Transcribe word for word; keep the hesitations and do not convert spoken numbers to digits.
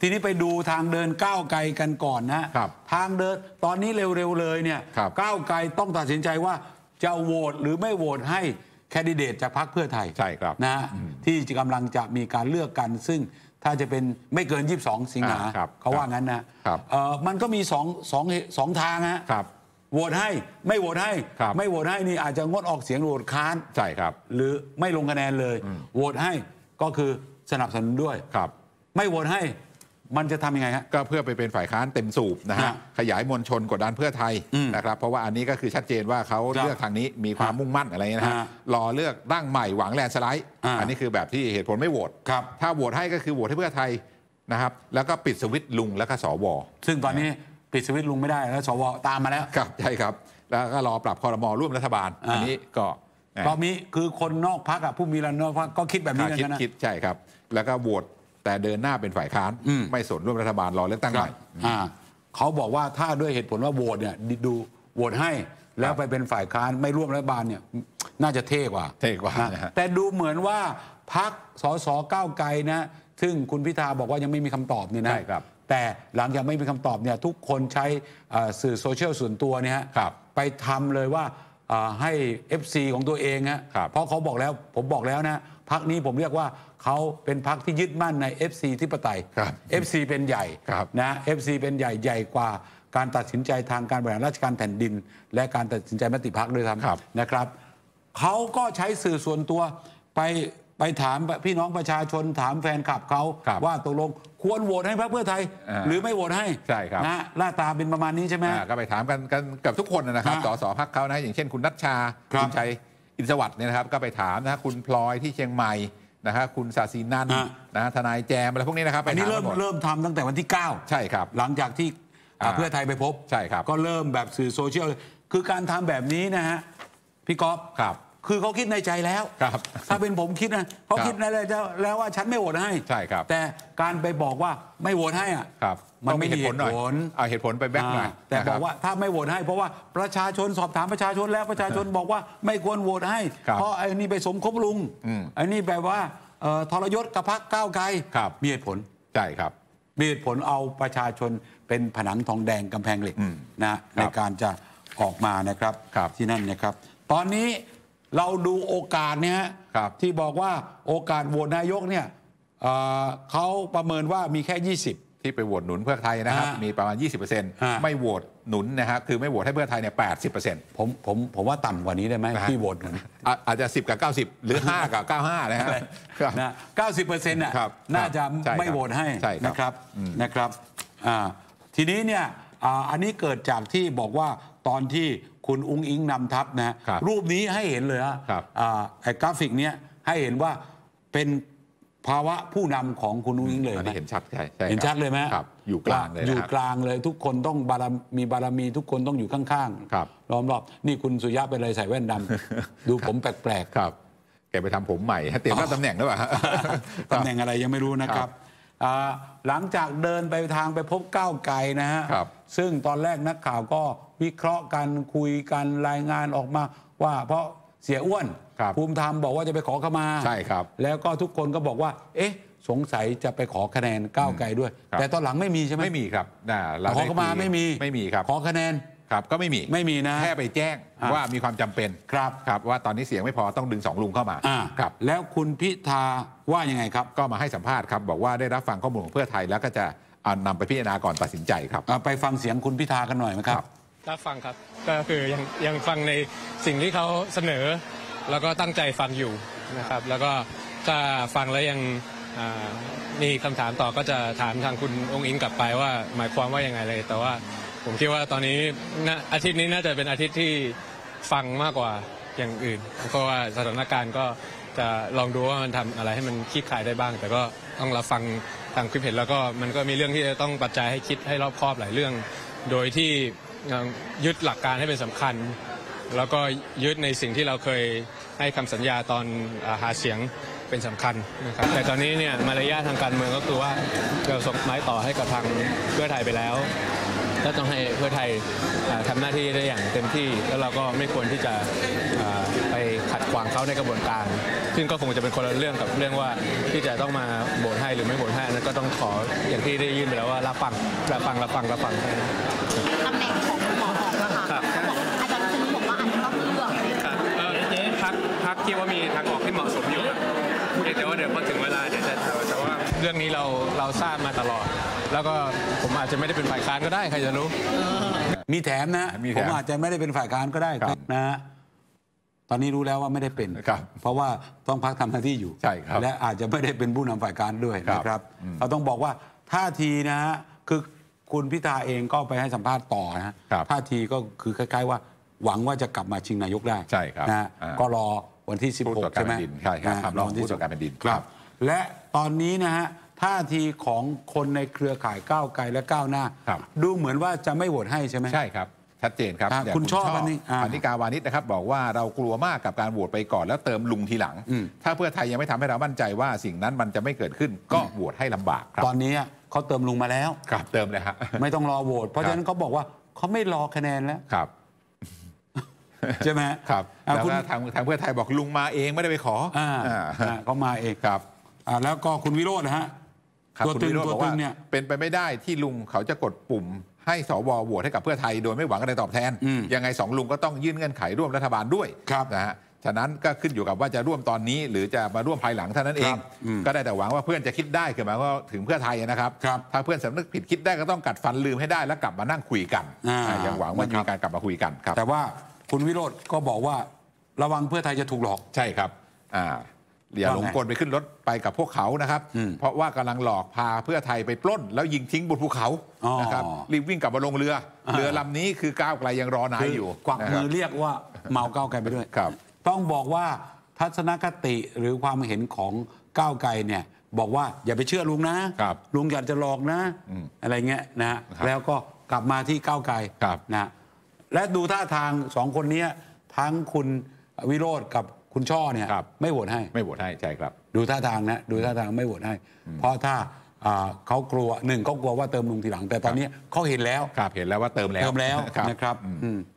ทีนี้ไปดูทางเดินก้าวไกลกันก่อนนะทางเดินตอนนี้เร็วๆเลยเนี่ยก้าวไกลต้องตัดสินใจว่าจะโหวตหรือไม่โหวตให้แคนดิเดตจากพรรคเพื่อไทยใช่ครับนะที่กำลังจะมีการเลือกกันซึ่งถ้าจะเป็นไม่เกินยี่สิบสองสิงหาเขาว่างั้นนะมันก็มีสองสองสองทางฮะโหวตให้ไม่โหวตให้ไม่โหวตให้นี่อาจจะงดออกเสียงโหวตค้านใช่ครับหรือไม่ลงคะแนนเลยโหวตให้ก็คือสนับสนุนด้วยครับไม่โหวตให้มันจะทำยังไงฮะก็เพื่อไปเป็นฝ่ายค้านเต็มสูบนะฮะขยายมวลชนกดดันเพื่อไทยนะครับเพราะว่าอันนี้ก็คือชัดเจนว่าเขาเลือกทางนี้มีความมุ่งมั่นอะไรนะฮะรอเลือกตั้งใหม่หวังแลนสไลด์อันนี้คือแบบที่เหตุผลไม่โหวตถ้าโหวตให้ก็คือโหวตให้เพื่อไทยนะครับแล้วก็ปิดสวิตช์ลุงแล้วก็สวซึ่งตอนนี้ปิดสวิตช์ลุงไม่ได้แล้วสวตามมาแล้วครับใช่ครับแล้วก็รอปรับครม.ร่วมรัฐบาลอันนี้ก็ก็มีคือคนนอกพรรคผู้มีรันนอกพรรคก็คิดแบบนี้กันนะคิดใช่ครับแล้วก็โหวตแต่เดินหน้าเป็นฝ่ายค้านไม่สนร่วมรัฐบาลรอเลือกตั้งใหม่เขาบอกว่าถ้าด้วยเหตุผลว่าโหวตเนี่ยดูโหวตให้แล้วไปเป็นฝ่ายค้านไม่ร่วมรัฐบาลเนี่ยน่าจะเท่กว่าเท่กว่าแต่ดูเหมือนว่าพรรคสสก้าวไกลนะซึ่งคุณพิธาบอกว่ายังไม่มีคำตอบเนี่ยนะแต่หลังจากไม่มีคำตอบเนี่ยทุกคนใช้สื่อโซเชียลส่วนตัวเนี่ยไปทำเลยว่าให้ เอฟ ซี ของตัวเองฮะเพราะเขาบอกแล้วผมบอกแล้วนะพรรคนี้ผมเรียกว่าเขาเป็นพรรคที่ยึดมั่นใน เอฟ ซี ธิปไตย เอฟ ซี เป็นใหญ่นะ เอฟ ซี เป็นใหญ่ใหญ่กว่าการตัดสินใจทางการบริหารราชการแผ่นดินและการตัดสินใจมติพรรคด้วยซ้ำนะครับเขาก็ใช้สื่อส่วนตัวไปไปถามพี่น้องประชาชนถามแฟนคลับเขาว่าตกลงควรโหวตให้พรรคเพื่อไทยหรือไม่โหวตให้ใช่ครับนะหน้าตาเป็นประมาณนี้ใช่ไหมก็ไปถามกันกันกับทุกคนนะครับสสพรรคเขานะอย่างเช่นคุณนัชชาคุณชัยอินทรสวัสดิ์เนี่ยนะครับก็ไปถามนะคุณพลอยที่เชียงใหม่นะครับคุณศาสีนันท์นะทนายแจมอะไรพวกนี้นะครับอันนี้เริ่มเริ่มทำตั้งแต่วันที่เก้าใช่ครับหลังจากที่เพื่อไทยไปพบใช่ครับก็เริ่มแบบสื่อโซเชียลคือการทำแบบนี้นะฮะพี่ก๊อฟครับคือเขาคิดในใจแล้วถ้าเป็นผมคิดนะเขาคิดในใจแล้วว่าฉันไม่โหวตให้ใช่ครับแต่การไปบอกว่าไม่โหวตให้อ่ะมันไม่มีเหตุผลหน่อยเอาเหตุผลไปแบกหน่อยแต่บอกว่าถ้าไม่โหวตให้เพราะว่าประชาชนสอบถามประชาชนแล้วประชาชนบอกว่าไม่ควรโหวตให้เพราะไอ้นี่ไปสมคบลุงไอ้นี่แบบว่าทรยศกับพรรคก้าวไกลมีเหตุผลใช่ครับมีเหตุผลเอาประชาชนเป็นผนังทองแดงกำแพงเหล็กนะในการจะออกมานะครับที่นั่นนะครับตอนนี้เราดูโอกาสเนี่ยที่บอกว่าโอกาสโหวตนายกเนี่ยเขาประเมินว่ามีแค่ยี่สิบที่ไปโหวตหนุนเพื่อไทยนะครับมีประมาณ ยี่สิบเปอร์เซ็นต์ ไม่โหวตหนุนนะครับคือไม่โหวตให้เพื่อไทยเนี่ย แปดสิบเปอร์เซ็นต์ผมผมผมว่าต่ำกว่านี้ได้ไหมที่โหวตหนุนอาจจะสิบกับเก้าสิบหรือห้ากับเก้าสิบห้านะฮะนะเก้าสิบเปอร์เซ็นต์น่ะน่าจะไม่โหวตให้นะครับนะครับทีนี้เนี่ยอันนี้เกิดจากที่บอกว่าตอนที่คุณอุ้งอิงนำทัพนะรูปนี้ให้เห็นเลยฮะไอ้กราฟิกเนี้ยให้เห็นว่าเป็นภาวะผู้นำของคุณอุ้งอิงเลยเห็นชัดใช่เห็นชัดเลยไหมอยู่กลางเลยอยู่กลางเลยทุกคนต้องบารมีบารมีทุกคนต้องอยู่ข้างๆล้อมรอบนี่คุณสุริยะเป็นอะไรใส่แว่นดำดูผมแปลกๆครับแกไปทำผมใหม่เตรียมรับตำแหน่งหรือเปล่าตำแหน่งอะไรยังไม่รู้นะครับหลังจากเดินไปทางไปพบก้าวไกลนะฮะซึ่งตอนแรกนักข่าวก็วิเคราะห์กันคุยกันรายงานออกมาว่าเพราะเสียอ้วนภูมิธรรมบอกว่าจะไปขอขมาใช่ครับแล้วก็ทุกคนก็บอกว่าเอ๊ะสงสัยจะไปขอคะแนนก้าวไกลด้วยแต่ตอนหลังไม่มีใช่ไหมไม่มีครับขอขมาไม่มีไม่มีครับขอคะแนนครับก็ไม่มีไม่มีนะแค่ไปแจ้งว่ามีความจำเป็นครับครับว่าตอนนี้เสียงไม่พอต้องดึงสองลุงเข้ามาครับแล้วคุณพิธาว่ายังไงครับก็มาให้สัมภาษณ์ครับบอกว่าได้รับฟังข้อมูลของเพื่อไทยแล้วก็จะนำไปพิจารณาก่อนตัดสินใจครับไปฟังเสียงคุณพิธากันหน่อยไหมครับรับฟังครับก็คือยังยังฟังในสิ่งที่เขาเสนอแล้วก็ตั้งใจฟังอยู่นะครับแล้วก็ถ้าฟังแล้วยังมีคำถามต่อก็จะถามทางคุณองค์อิงกลับไปว่าหมายความว่ายังไงเลยแต่ว่าผมคิดว่าตอนนี้อาทิตย์นี้น่าจะเป็นอาทิตย์ที่ฟังมากกว่าอย่างอื่นเพราะว่าสถานการณ์ก็จะลองดูว่ามันทำอะไรให้มันคลี่คลายได้บ้างแต่ก็ต้องรับฟังทางคิดเห็นแล้วก็มันก็มีเรื่องที่จะต้องปัจจัยให้คิดให้รอบคอบหลายเรื่องโดยที่ยึดหลักการให้เป็นสำคัญแล้วก็ยึดในสิ่งที่เราเคยให้คำสัญญาตอนหาเสียงเป็นสำคัญนะครับแต่ตอนนี้เนี่ยมารยาททางการเมืองก็คือว่าเราส่งไม้ต่อให้กับทางเพื่อไทยไปแล้วก็ต้องให้เพื่อไทยทำหน้าที่ได้อย่างเต็มที่แล้วเราก็ไม่ควรที่จะไปขัดขวางเขาในกระบวนการซึ่งก็คงจะเป็นคนละเรื่องกับเรื่องว่าที่จะต้องมาโหวตให้หรือไม่โหวตให้นั้นก็ต้องขออย่างที่ได้ยื่นไปแล้วว่ารับฟังรับฟังรับฟังรับฟังตำแหน่งของหมอหอมนะคะอาจารย์คุณบอกว่าอาจจะต้องเลือกครับพักพักคิดว่ามีทางออกที่เหมาะสมอยู่แต่ว่าเดี๋ยวพอถึงเวลาเดี๋ยวจะแต่ว่าเรื่องนี้เราเราทราบมาตลอดแล้วก็ผมอาจจะไม่ได้เป็นฝ่ายค้านก็ได้ใครจะรู้มีแถมนะผมอาจจะไม่ได้เป็นฝ่ายค้านก็ได้นะฮะตอนนี้รู้แล้วว่าไม่ได้เป็นเพราะว่าต้องพักทำหน้าที่อยู่และอาจจะไม่ได้เป็นผู้นำฝ่ายค้านด้วยนะครับเราต้องบอกว่าท่าทีนะฮะคือคุณพิธาเองก็ไปให้สัมภาษณ์ต่อนะท่าทีก็คือคล้ายๆว่าหวังว่าจะกลับมาชิงนายกได้ใช่ครับนะก็รอวันที่สิบหกใช่ไหมใช่ครับรอผู้ตรวจการแผ่นดินครับและตอนนี้นะฮะท่าทีของคนในเครือข่ายก้าวไกลและก้าวหน้าดูเหมือนว่าจะไม่โหวตให้ใช่ไหมใช่ครับชัดเจนครับคุณชอบอันนี้ปณิกาวานิชนะครับบอกว่าเรากลัวมากกับการโหวตไปก่อนแล้วเติมลุงทีหลังถ้าเพื่อไทยยังไม่ทำให้เรามั่นใจว่าสิ่งนั้นมันจะไม่เกิดขึ้นก็โหวตให้ลำบากตอนนี้เขาเติมลุงมาแล้วครับเติมเลยฮะไม่ต้องรอโหวตเพราะฉะนั้นเขาบอกว่าเขาไม่รอคะแนนแล้วครับใช่ไหมครับแล้วทางทางเพื่อไทยบอกลุงมาเองไม่ได้ไปขอเขามาเองครับแล้วก็คุณวิโรจน์นะฮะตัวตึงตัวตึงเนี่ยเป็นไปไม่ได้ที่ลุงเขาจะกดปุ่มให้สวโหวตให้กับเพื่อไทยโดยไม่หวังอะไรตอบแทนยังไงสองลุงก็ต้องยื่นเงื่อนไขร่วมรัฐบาลด้วยนะฮะฉะนั้นก็ขึ้นอยู่กับว่าจะร่วมตอนนี้หรือจะมาร่วมภายหลังเท่านั้นเองก็ได้แต่หวังว่าเพื่อนจะคิดได้คือหมายว่าถึงเพื่อไทยนะครับถ้าเพื่อนสำนึกผิดคิดได้ก็ต้องกัดฟันลืมให้ได้แล้วกลับมานั่งคุยกันยังหวังว่าจะมีการกลับมาคุยกันครับแต่ว่าคุณวิโรจน์ก็บอกว่าระวังเพื่อไทยจะถูกหลอกใช่ครับอ่าอย่าหลงกลไปขึ้นรถไปกับพวกเขานะครับเพราะว่ากำลังหลอกพาเพื่อไทยไปปล้นแล้วยิงทิ้งบนภูเขานะครับรีบวิ่งกลับมาลงเรือเรือลำนี้คือก้าวไกลยังรอนายอยู่กวักมือเรียกว่าเมาก้าวไกลไปด้วยต้องบอกว่าทัศนคติหรือความเห็นของก้าวไกลเนี่ยบอกว่าอย่าไปเชื่อลุงนะลุงอยากจะหลอกนะอะไรเงี้ยนะแล้วก็กลับมาที่ก้าวไกลนะและดูท่าทางสองคนนี้ทั้งคุณวิโรจน์กับคุณช่อเนี่ยไม่โหวตให้ไม่โหวตให้ใช่ครับดูท่าทางนะดูท่าทางไม่โหวตให้เพราะถ้าเขากลัวหนึ่งเขากลัวว่าเติมลุงทีหลังแต่ตอนนี้เขาเห็นแล้วเห็นแล้วว่าเติมแล้วเติมแล้วนะครับ